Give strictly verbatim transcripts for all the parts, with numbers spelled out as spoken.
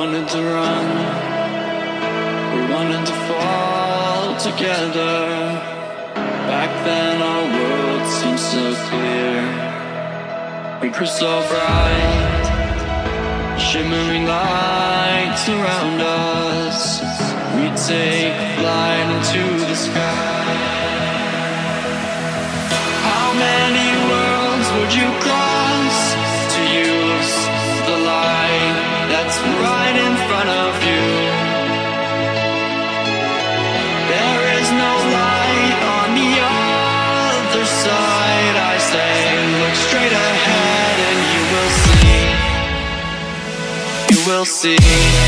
wanted to run, we wanted to fall together. Back then our world seemed so clear. We grew so bright, shimmering lights around us. We'd take flight into the sky. How many worlds would you cross to use the light that's right in front of you? There is no light on the other side. I say, look straight ahead and you will see. You will see.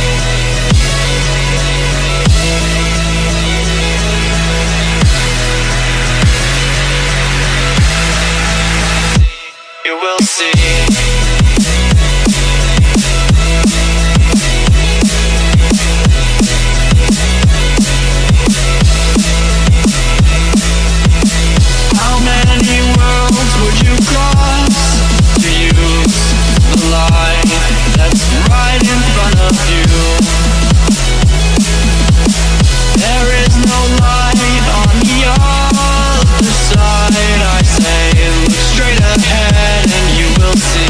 You will see. How many worlds would you cross to use the light that's right in front of you? There is no light on the other side. I say, look straight ahead and you will see.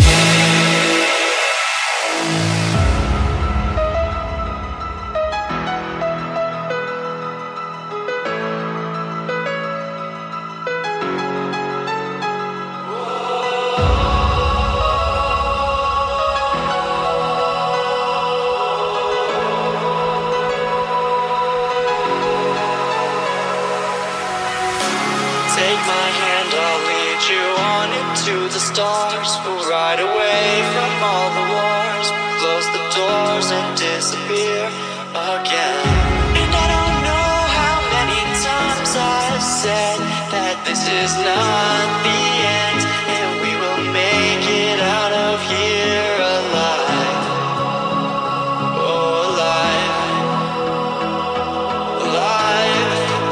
Take my hand, I'll lead you on into the stars. We'll ride away from all the wars, close the doors and disappear again. And I don't know how many times I've said that this is not the end, and we will make it out of here alive. Oh, alive. Alive.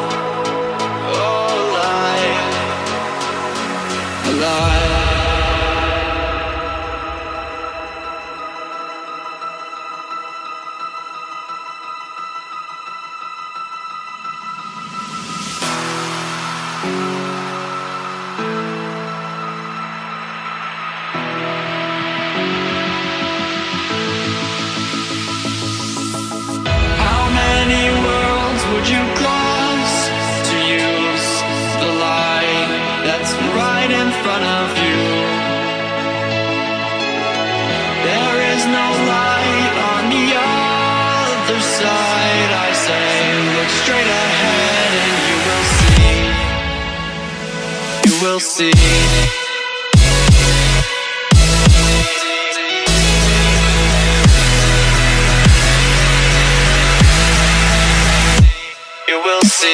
How many worlds would you cross to use the light that's right in front of you? There is no light on the other side. I say, look straight ahead and you will see. You will see. You will see.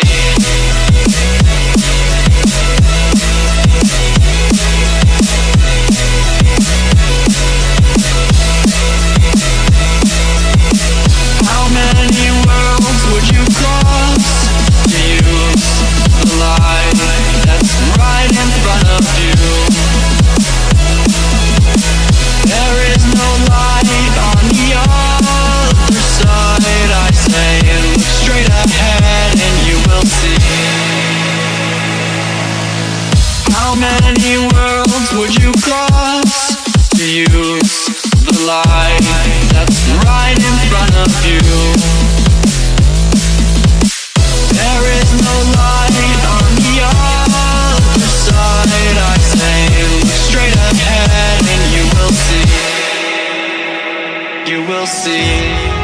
How many worlds would you cross to use the light that's right in front of you? There is no light on the other side. I say, look straight ahead and you will see. How many worlds would you cross to use the light that's right in front of you? There is no light on the other side. I say, look straight ahead and you will see. You will see.